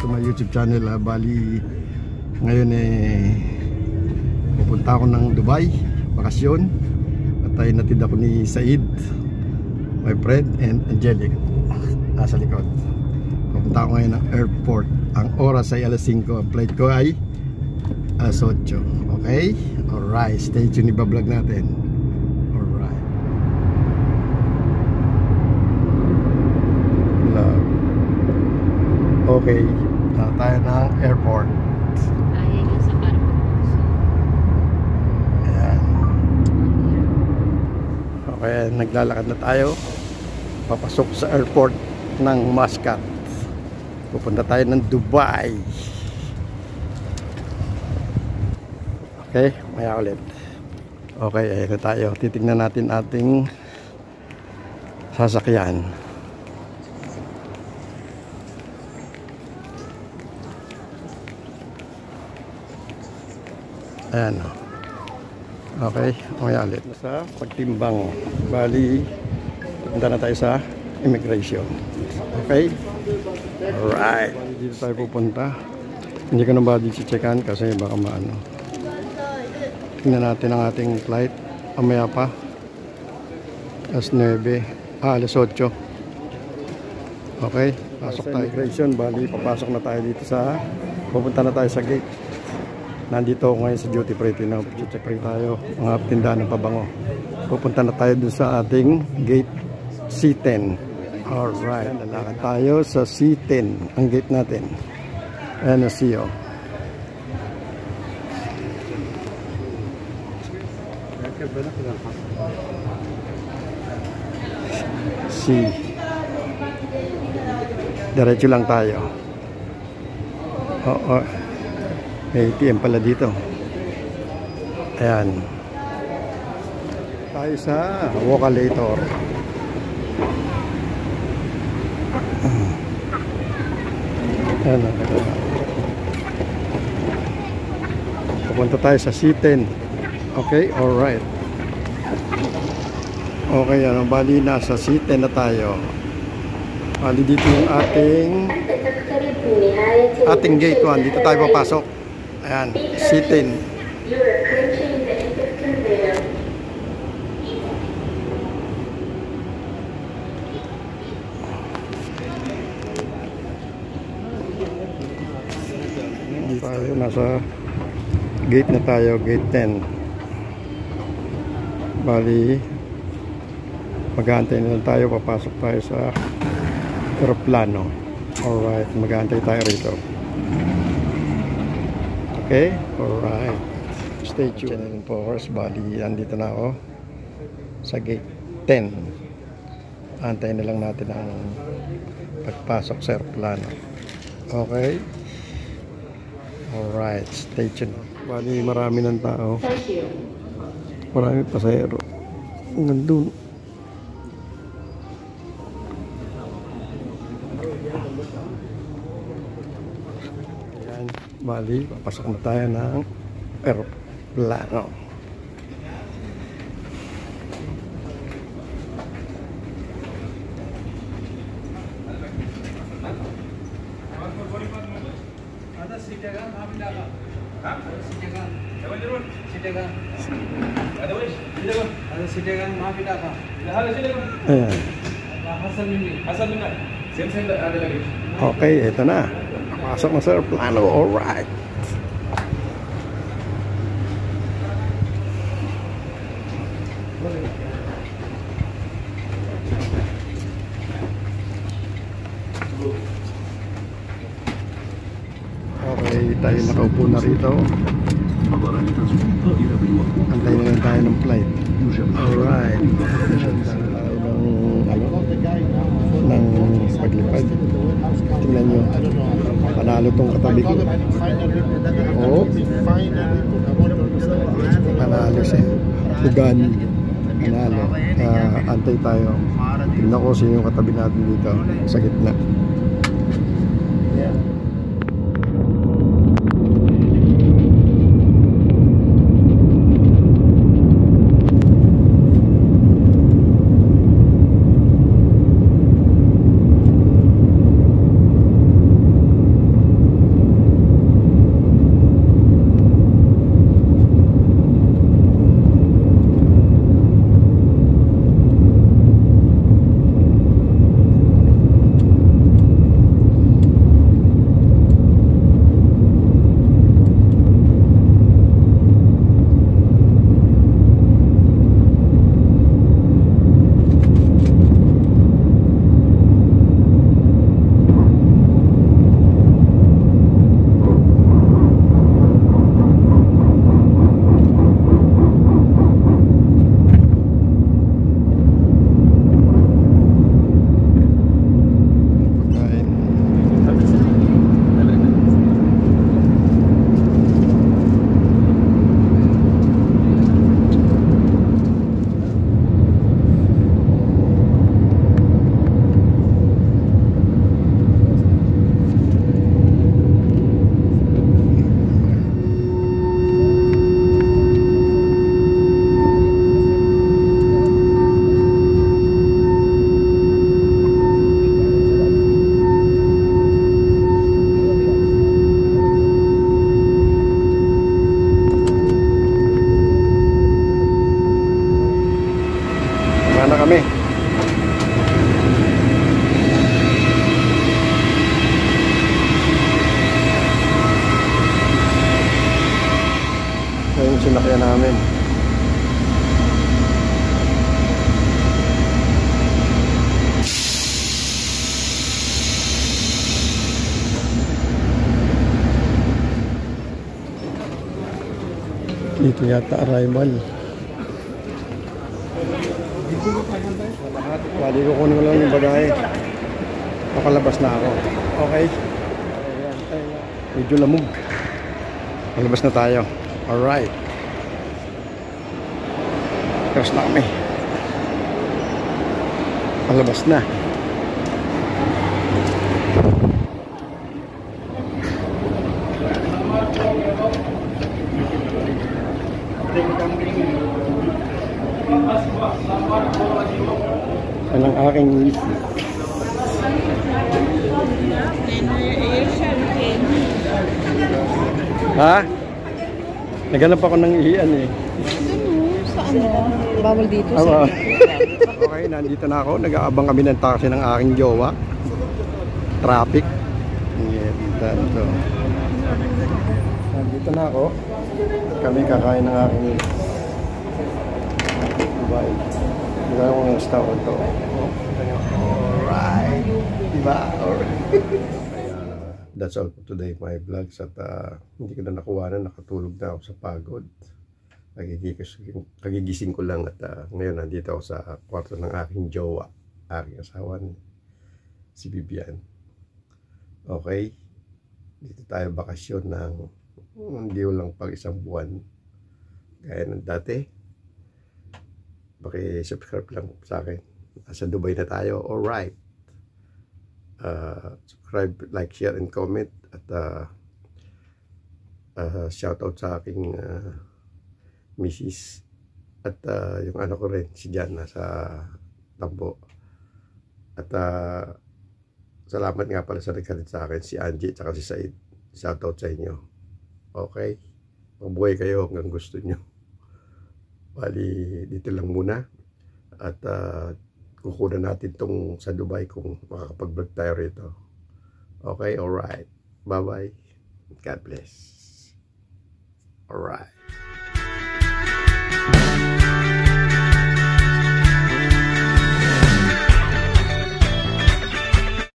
to my YouTube channel. Bali ngayon pupunta ako ng Dubai, bakasyon. At ay natid ako ni Said, my friend, and Angelic nasa likod. Pupunta ako ngayon ng airport. Ang oras ay alas 5. Ang flight ko ay alas 8. Okay? Alright, stay tuned, iba-vlog natin. Alright. Okay, tayo ng airport. Ayan yung sa Carbo. Ayan. Okay, naglalakad na tayo. Papasok sa airport ng Muscat. Pupunta tayo ng Dubai. Okay, maya ulit. Okay, ayan na tayo. Titignan natin ating sasakyan. Ayan. Okay, maya ulit. Sa pagtimbang. Bali, pupunta na tayo sa immigration. Okay? Alright. Dito tayo pupunta. Hindi ko na ba dito checkan kasi baka maano. Tingnan natin ang ating flight. Amaya pa. Alas 9. Alas 8. Okay. Pasok tayo. Immigration. Bali, papasok na tayo dito sa... Pupunta na tayo sa gate. Nandito ako ngayon sa duty free. Check free tayo. Mga tindahan ng pabango. Pupunta na tayo dun sa ating gate C10. Alright. Lalakad tayo sa C10. Ang gate natin. Ayan na CEO. C. Diretso lang tayo. Oo. May ATM pala dito. Ayan. Tayo sa Walkalator. Ayan. Pupunta tayo sa C10. Okay, alright. Okay, ano, bali nasa C10 na tayo. Bali dito yung ating gate 1. Dito tayo papasok. Ayan, C10. Dito tayo, nasa gate na tayo, gate 10. Bali, mag-aantay na lang tayo, papasok tayo sa aeroplano. Alright, mag-aantay tayo rito. Okay, alright. Stay tuned. Channel po, horse body. Andito na ako sa gate 10. Antayin na lang natin ang pagpasok sa aeroplano. Okay. Alright, stay tuned. Bali, marami ng tao. Marami pasahero. Nandun. Ayan, bali, papasok na tayo ng aeroplano. Okay, ito na. Pasok na sa aeroplano. Alright. Okay, tayo nakaupo na rito. Antayin na lang tayo ng flight. Alright. Ng paglipad. Tingnan nyo. Panalo tong katabi ko. Oh. Panalo siya. Ugan. Panalo. Antay tayo. Tingnan ko sino yung katabi natin dito sa gitna. sasakyan namin. Dito yata arrival. Bali ko kunin ko lang yung bagahe. Pakalabas na ako. Okay. Medyo lamog. Palabas na tayo. Alright. Tapos na kami. Palabas na. Yan ang aking misis. Ha? Naghanap ako ng ihian eh. Sa ano? Bawal dito sa... Okay, nandito na ako. Nag-aabang kami ng taxi ng aking jowa. Traffic. Yeah, dito. Nandito na ako. Kami kakain ng aking Dubai. Diba yung restaurant to? Alright. Diba? Alright. That's all for today, my vlogs. At hindi ko na nakuha na, nakatulog na ako sa pagod. Kagigising ko lang at ngayon nandito ako sa kwarto ng aking jowa, aking asawa, si Vivian. Okay, dito tayo bakasyon ng hindi lang pag isang buwan. Gaya ng dati. Paki-subscribe lang sa akin. Nasa Dubai na tayo. Alright. Subscribe, like, share, and comment. At shout out sa aking misis. At yung anak ko rin, si Jan, nasa Tambo. At salamat nga pala sa nagkalit sa akin, si Angie at si Said. Shout out sa inyo. Okay? Mabuhay kayo hanggang gusto nyo. Bali, dito lang muna. At kukunan natin tong sa Dubai kung makakapag-vlog tayo rito. Okay, alright. Bye-bye. God bless. Alright.